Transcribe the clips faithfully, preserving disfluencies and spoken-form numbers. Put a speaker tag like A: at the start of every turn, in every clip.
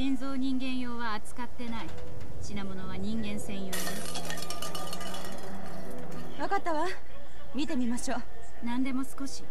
A: 人造人間用は扱ってない。品物は人間専用よ。
B: 分かったわ。見てみましょう。
A: 何でも少し。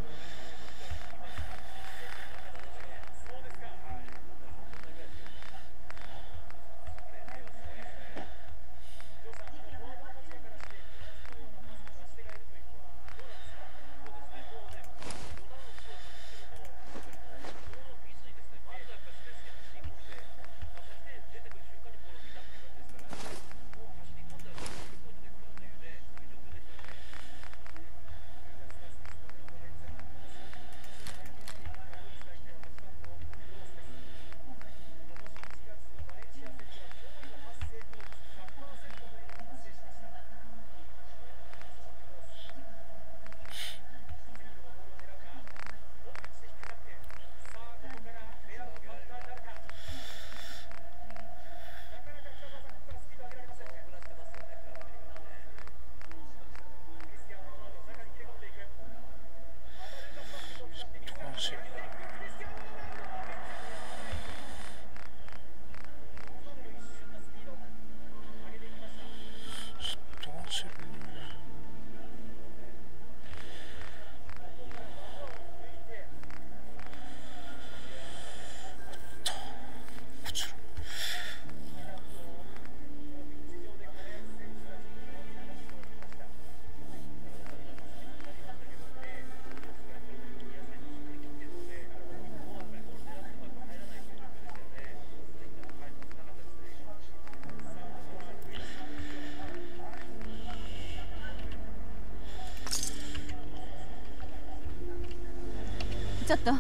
B: ちょっと。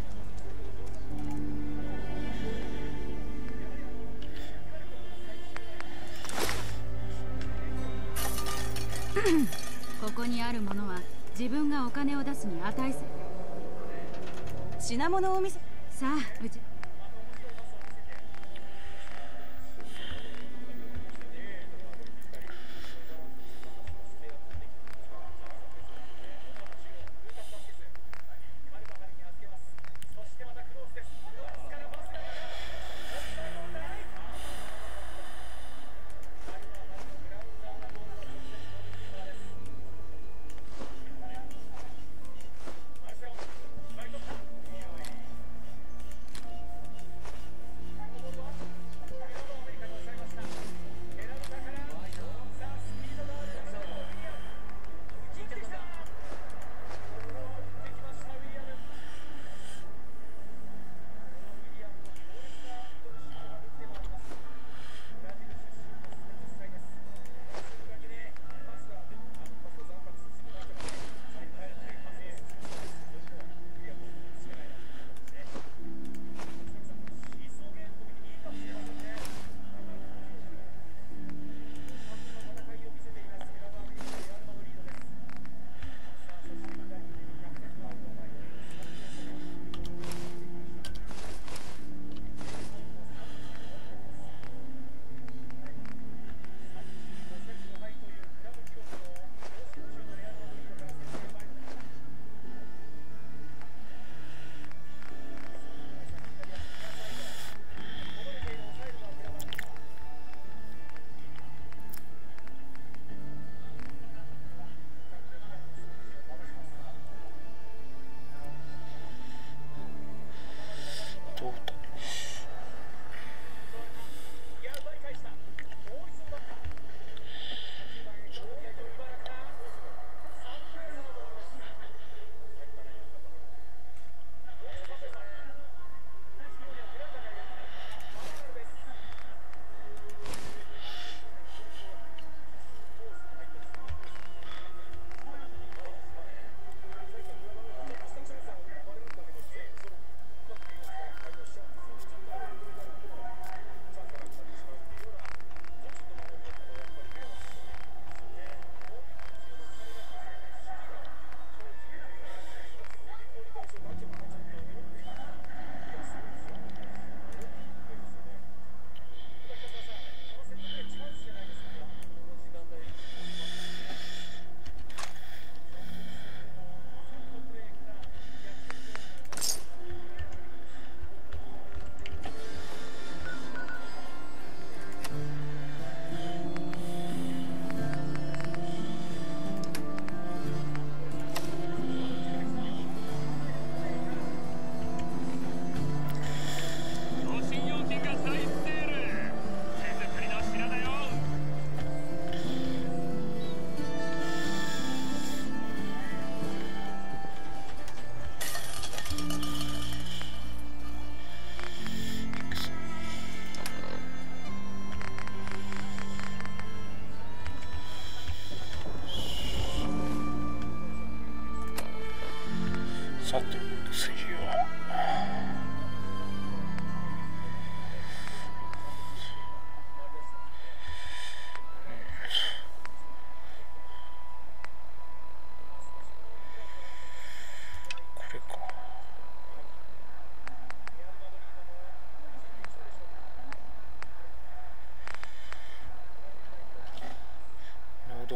A: ここにあるものは自分がお金を出すに値する。
B: 品物を見せ。
A: さあ、うち。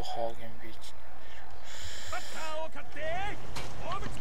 C: とハーゲンビーチ。
D: バッターを買って大口。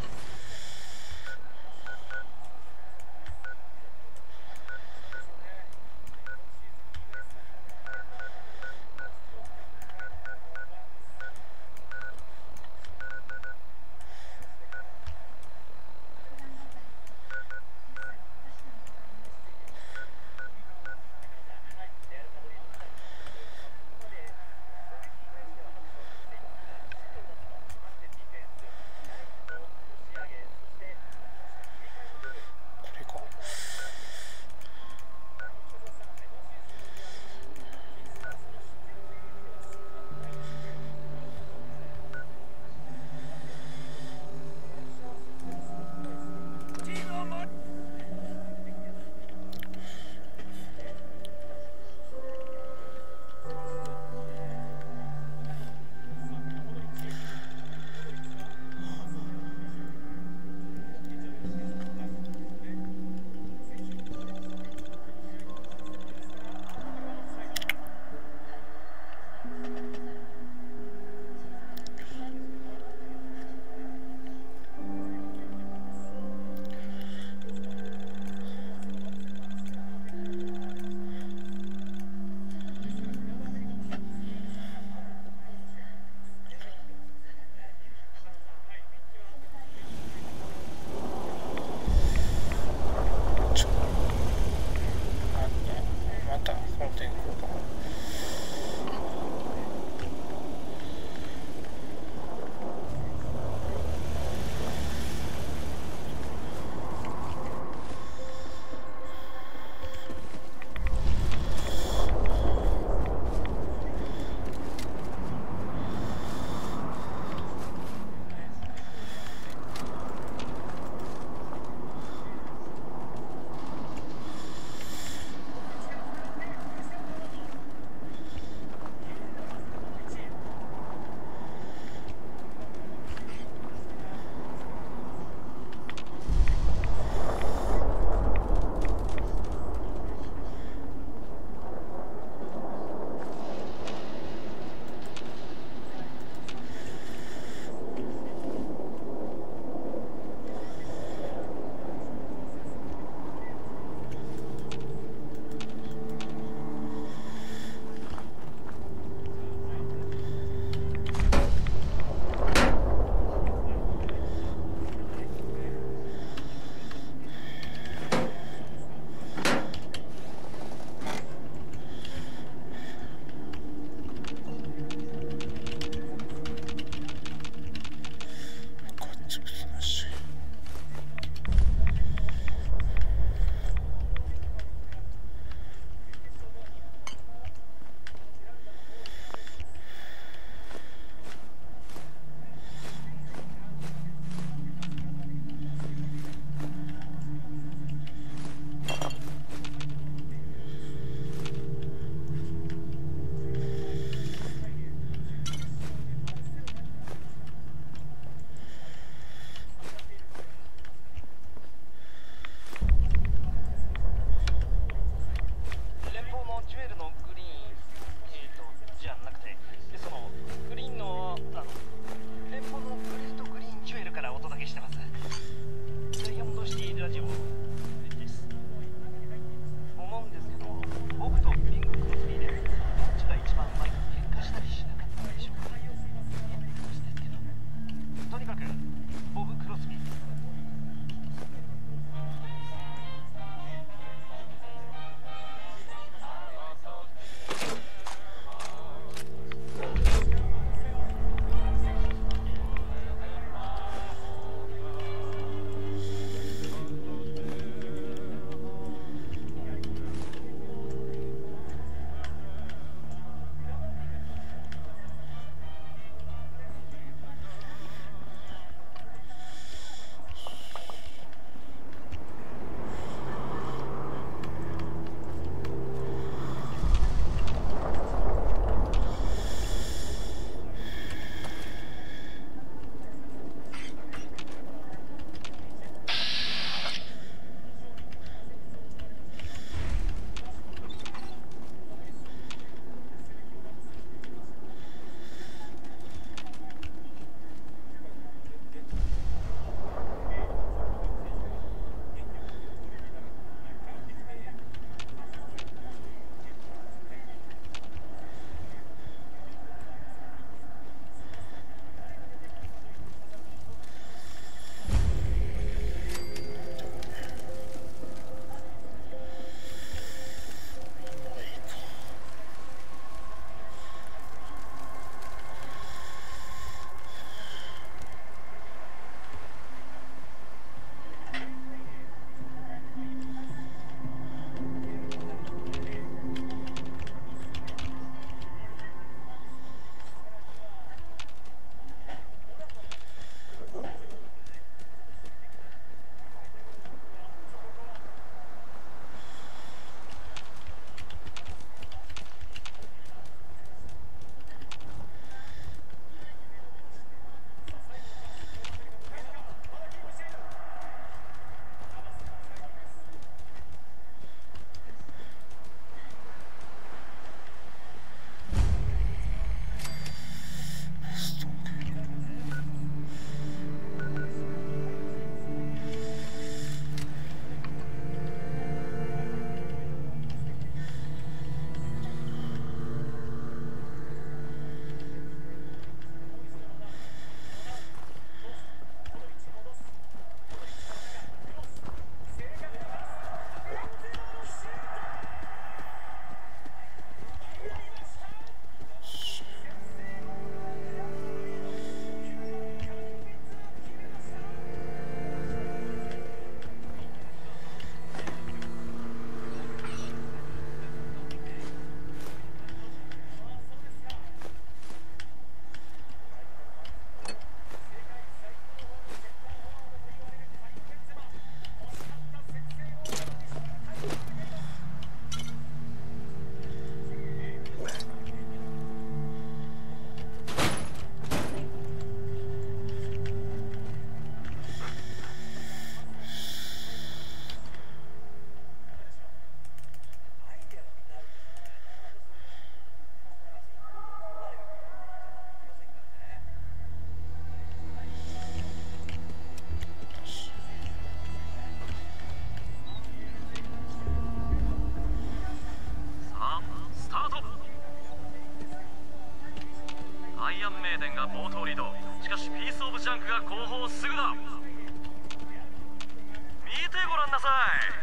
C: んなさい。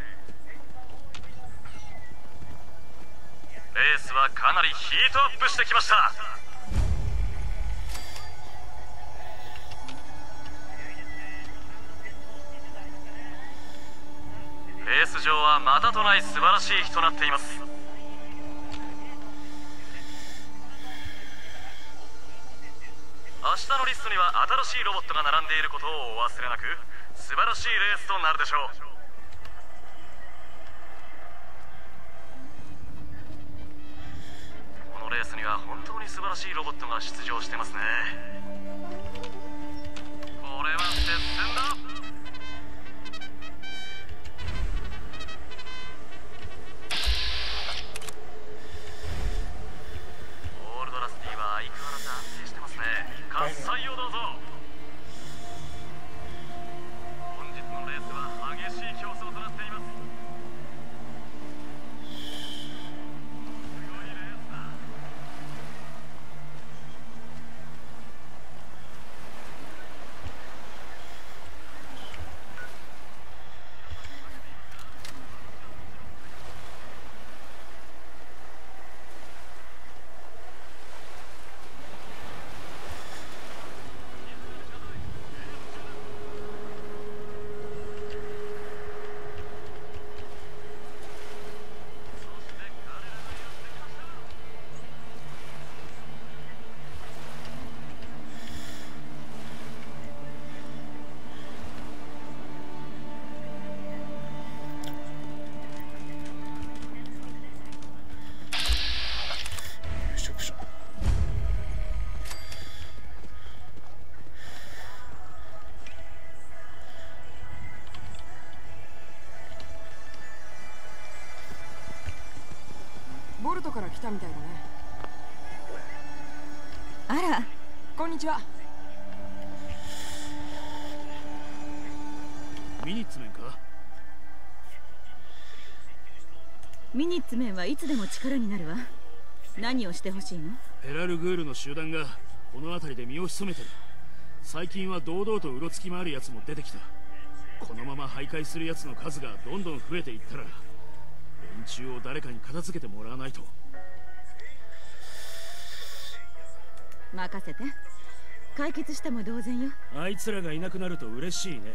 C: レースはかなりヒートアップしてきました。レース場はまたとない素晴らしい日となっています。明日のリストには新しいロボットが並んでいることをお忘れなく、素晴らしいレースとなるでしょう。このレースには本当に素晴らしいロボットが出場してますね。これは接戦だ。オールドラスティは相変わらず安定してますね。喝采をどうぞ。本日のレースは激しい競争となっています。強いレースだ。
E: ボルトから来たみたいだね。
B: あら、
E: こんにちは。
D: ミニッツメンか。
B: ミニッツメンはいつでも力になるわ。何をしてほしいの？
D: ヘラルグールの集団がこの辺りで身を潜めてる。最近は堂々とうろつき回るやつも出てきた。このまま徘徊するやつの数がどんどん増えていったら、連中を誰かに片付けてもらわないと。
B: 任せて。解決しても同然よ。
D: あいつらがいなくなると嬉しいね。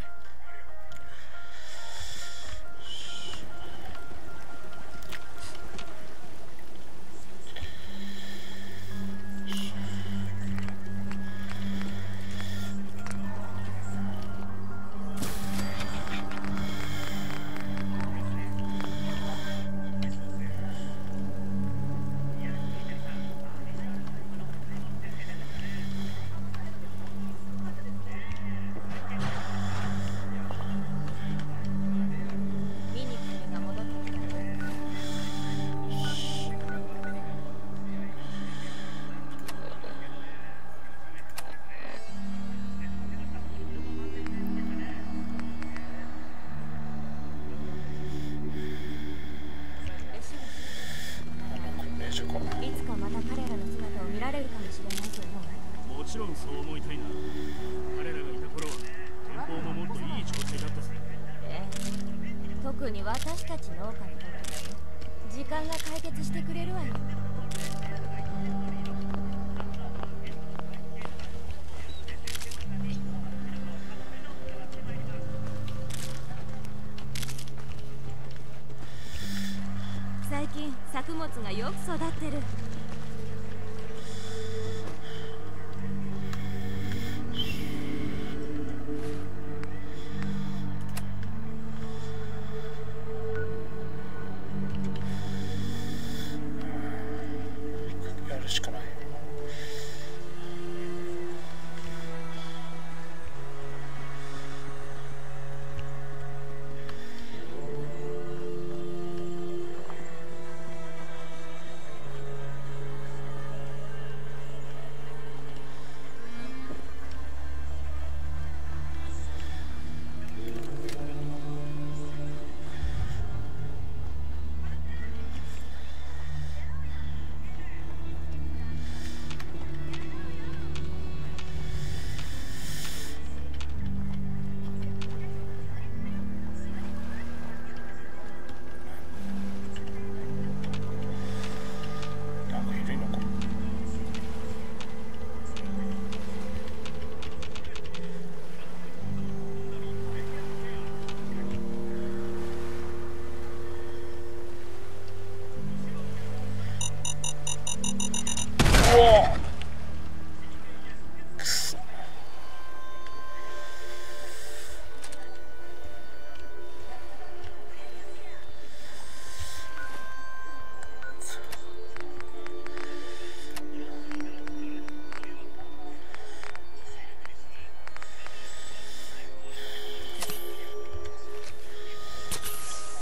D: もちろんそう思いたいな。彼らがいた頃は天候ももっといい状態だったぜ。
F: ええ、特に私たち農家の時、時間が解決してくれるわよ。最近作物がよく育ってる。
G: お